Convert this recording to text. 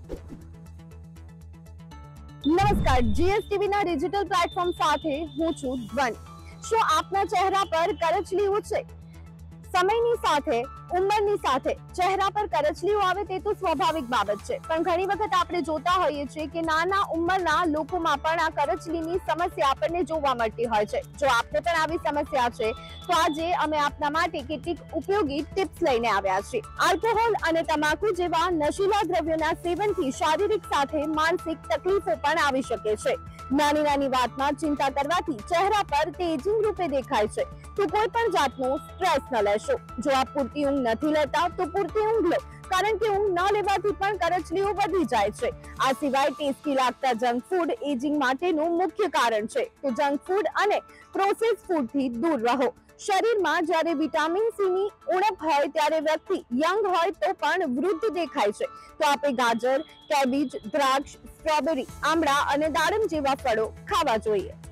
નમસ્કાર, જીએસટીવીના digital platform સાથે હું છું ધ્વનિ। શું આપના ચહેરા પર કરચલીઓ છે? સમયની સાથે, ઉંમરની સાથે ચહેરા પર કરચલીઓ આવે તે તો સ્વાભાવિક બાબત છે, પણ ઘણી વખત આપણે જોતા હોઈએ છીએ કે નાના ઉંમરના લોકોમાં પણ આ કરચલીની સમસ્યા આપણને જોવા મળતી હોય છે। જો આપને પણ આવી સમસ્યા છે તો આજે અમે આપના માટે કેટલીક ઉપયોગી ટિપ્સ લઈને આવ્યા છીએ। આલ્કોહોલ અને તમાકુ જેવા નશીલા દ્રવ્યોના સેવનથી શારીરિક સાથે માનસિક તકલીફો પણ આવી શકે છે। નાની નાની વાતમાં ચિંતા કરવાથી ચહેરા પર તેજીંગ રૂપે દેખાય છે, તો કોઈ પણ જાતનો સ્ટ્રેસ ન લેશો। જો આપ પૂરતી ઊંઘ નથી લેતા તો પૂરતી ઊંઘ લો, કારણ કે ઊંઘ ન લેવાથી પણ કરચલીઓ વધી જાય છે। આ સિવાય ટેસ્ટી લાગતા જંક ફૂડ એજિંગ માટેનું મુખ્ય કારણ છે, તો જંક ફૂડ અને પ્રોસેસ્ડ ફૂડથી દૂર રહો। શરીરમાં જ્યારે વિટામિન સી ની ઉણપ હોય ત્યારે વ્યક્તિ યંગ હોય તો પણ વૃદ્ધ દેખાય છે, તો આપણે ગાજર, કેબેજ, દ્રાક્ષ, સ્ટ્રોબેરી, આમળા અને દાડમ જેવા ફળો ખાવા જોઈએ।